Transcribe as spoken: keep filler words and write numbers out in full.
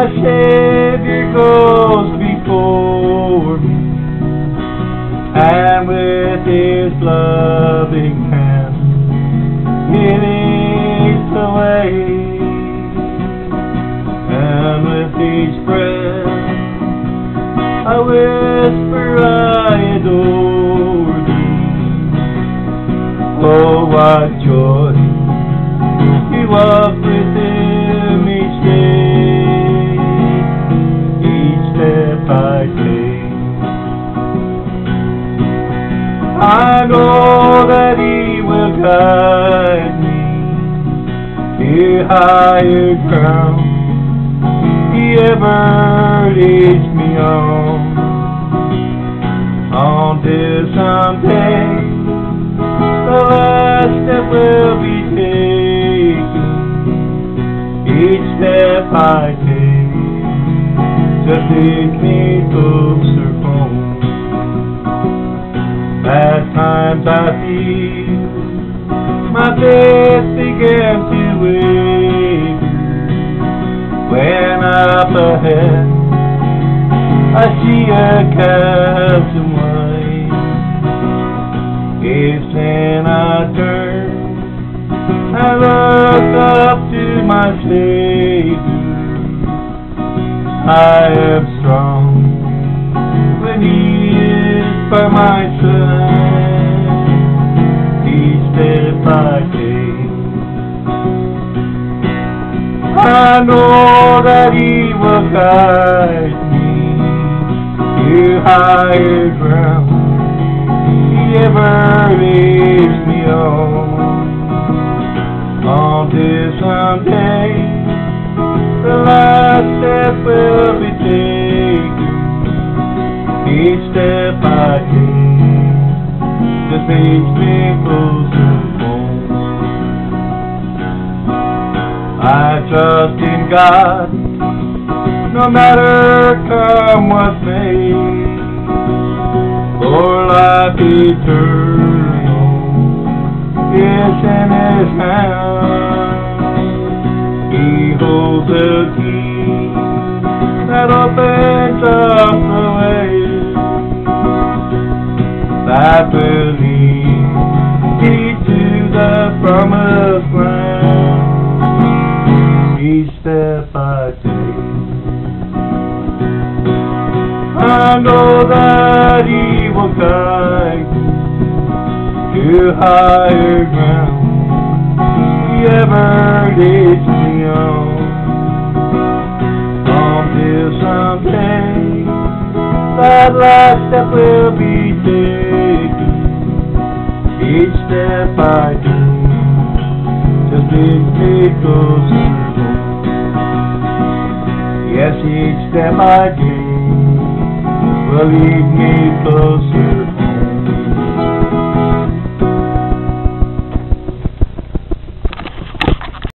My Savior goes before me, and with His loving hand He leads the way, and with each breath I whisper I adore Thee. Oh, what joy to walk with Him each day, each step I take. I know that He will guide me to higher ground He ever leads me on, until someday the last step will be taken. Each step I take just leads me closer home. At times I feel my faith begin to waver, when up ahead I see a chasm wide. If then I turn and look up to my Savior, I am strong when He is by my side. Each step I take, I know that He will guide me to higher ground He ever leads me on, until someday the last step will be taken. Each step I take just leads me closer home. I trust in God, no matter come what may, for life eternal is in His hand. He holds the key that opens up the way that will lead me to the promised land. Each step I take, I know that He will guide me to higher ground He ever leads me on, until someday that last step will be taken. Each step I take just leads me closer home. Yes, each step I take will lead me closer